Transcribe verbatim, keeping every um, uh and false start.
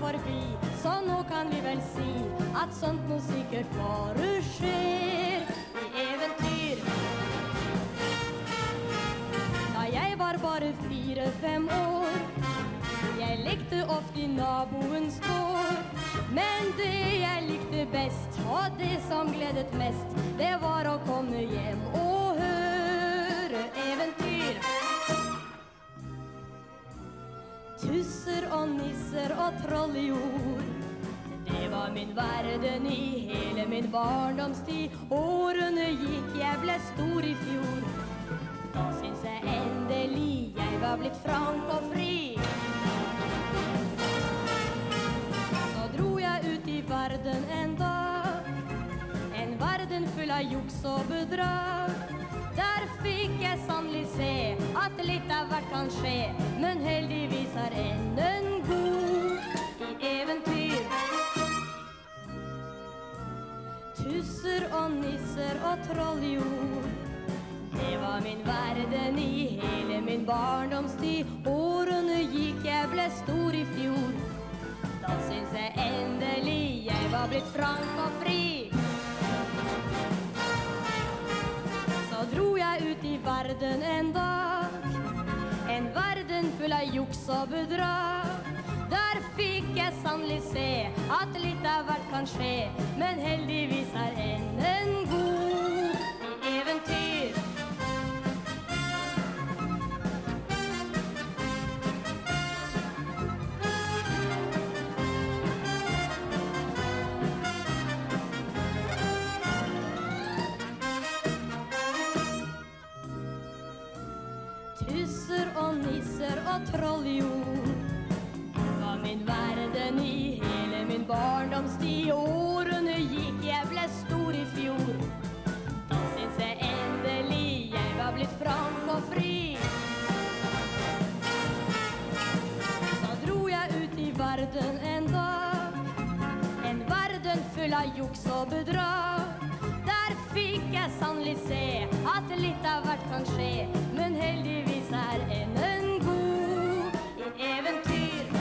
forbi, så nå kan vi vel si at sånt nå sikkert bare skjer i eventyr. Da jeg var bare fire-fem år, jeg likte ofte i naboens gård. Men det jeg likte best, og det som gledet mest, det var å komme hjem og høre eventyr. Tusser og nisser og troll i jord, det var min verden i hele min barndomstid. Årene gikk, jeg ble stor i fjor. Da syns jeg endelig jeg var blitt frank og fri. Så dro jeg ut i verden en dag, en verden full av juks og bedrag. Der fikk jeg sannelig se at litt av hvert kan skje, men heldigvis er enden god i eventyr. Tusser og nisser og troll i jord, det var min verden i hele min barndomstid. Årene gikk, jeg ble stor i fjor. Da syns jeg endelig jeg var blitt frank og fri. Så dro jeg ut i verden en dag, en verden full av juks og bedrag. Der fikk jeg sannelig se at litt av hvert kan skje, men heldigvis er enden god i eventyr. Tusser og nisser og troll i jord, det var min verden i hele min barndomstid. Årene gikk, jeg ble stor i fjor. Da syns jeg endelig jeg var blitt frank og fri. Så dro jeg ut i verden en dag, en verden full av juks og bedrag. Der fikk jeg sannelig se at litt av hvert kan skje, men heldigvis er enden god i eventyr.